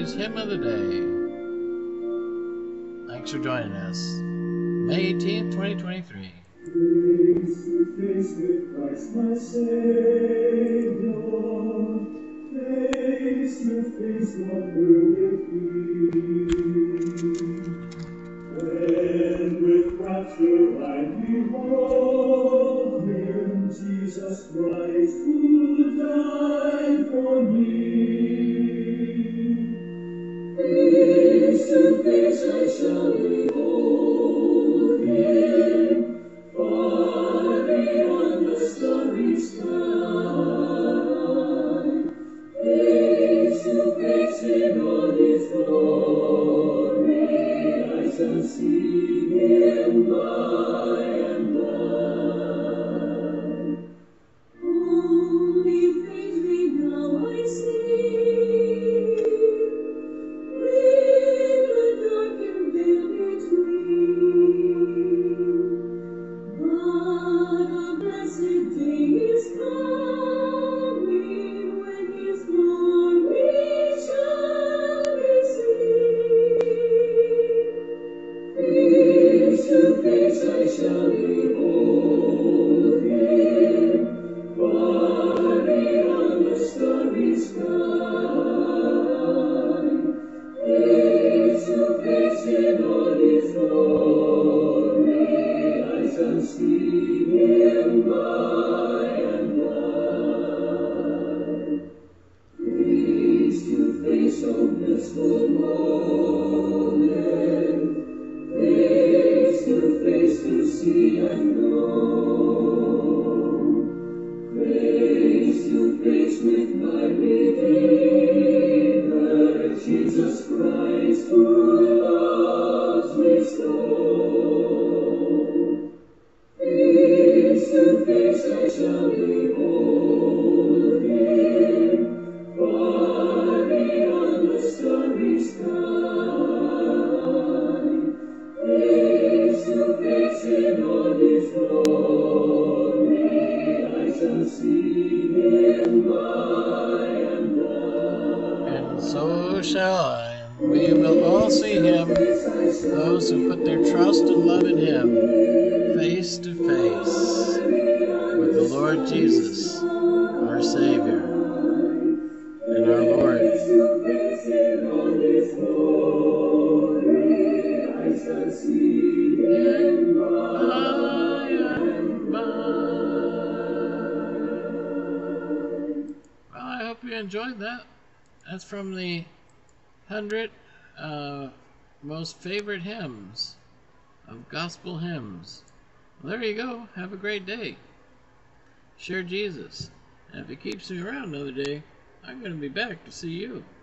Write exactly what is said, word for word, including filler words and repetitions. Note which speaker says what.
Speaker 1: Matthew's Hymn of the Day. Thanks for joining us. May eighteenth, twenty twenty-three.
Speaker 2: Face to face with Christ my Savior, face to face, what will it be? When with rapture I behold Him, Jesus Christ, who died for me. Face to face I shall behold Him, far beyond the starry sky. Face to face in all His glory, I shall see Him by and by. Only faintly now I see, with the darkened veil between. But a blessed day is coming when His glory shall be seen. Face to face I shall behold Him, far beyond the starry sky. Face to face in all His glory, I shall see Him by and by. Face to face, oh blissful moment, face to face to see and know, face to face with my Redeemer, Jesus Christ, who loves me so. Face to face I shall behold Him, far beyond the starry sky. Face to face in all His glory, I shall see Him by and by.
Speaker 1: And so shall I. We will all see Him, those who put their trust and love in Him, face to face with the Lord Jesus, our Savior and our Lord.
Speaker 2: Face to face in all His glory, I shall see Him by and by.
Speaker 1: Well, I hope you enjoyed that. That's from the hundred uh, most favorite hymns of gospel hymns. Well, there you go. Have a great day. Share Jesus. And if He keeps me around another day, I'm going to be back to see you.